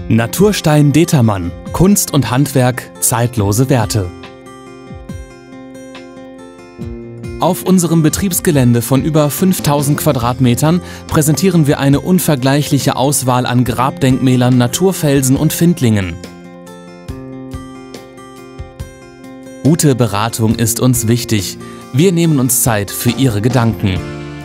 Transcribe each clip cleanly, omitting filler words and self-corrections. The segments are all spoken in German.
Naturstein Determann. Kunst und Handwerk, zeitlose Werte. Auf unserem Betriebsgelände von über 5000 Quadratmetern präsentieren wir eine unvergleichliche Auswahl an Grabdenkmälern, Naturfelsen und Findlingen. Gute Beratung ist uns wichtig. Wir nehmen uns Zeit für Ihre Gedanken.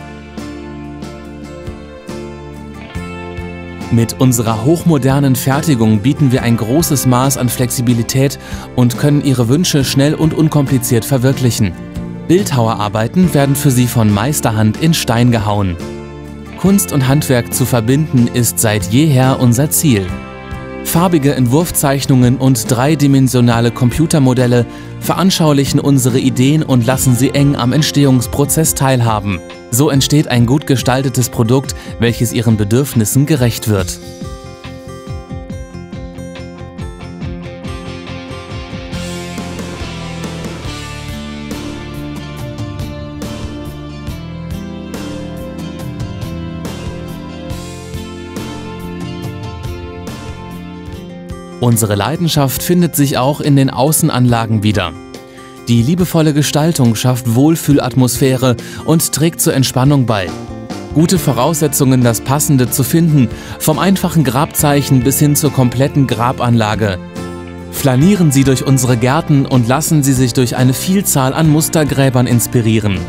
Mit unserer hochmodernen Fertigung bieten wir ein großes Maß an Flexibilität und können Ihre Wünsche schnell und unkompliziert verwirklichen. Bildhauerarbeiten werden für Sie von Meisterhand in Stein gehauen. Kunst und Handwerk zu verbinden ist seit jeher unser Ziel. Farbige Entwurfszeichnungen und dreidimensionale Computermodelle veranschaulichen unsere Ideen und lassen Sie eng am Entstehungsprozess teilhaben. So entsteht ein gut gestaltetes Produkt, welches Ihren Bedürfnissen gerecht wird. Unsere Leidenschaft findet sich auch in den Außenanlagen wieder. Die liebevolle Gestaltung schafft Wohlfühlatmosphäre und trägt zur Entspannung bei. Gute Voraussetzungen, das Passende zu finden, vom einfachen Grabzeichen bis hin zur kompletten Grabanlage. Flanieren Sie durch unsere Gärten und lassen Sie sich durch eine Vielzahl an Mustergräbern inspirieren.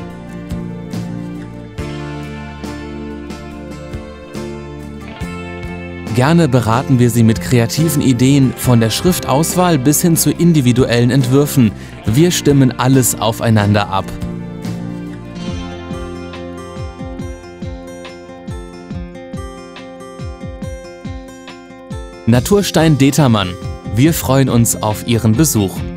Gerne beraten wir Sie mit kreativen Ideen, von der Schriftauswahl bis hin zu individuellen Entwürfen. Wir stimmen alles aufeinander ab. Naturstein Determann. Wir freuen uns auf Ihren Besuch.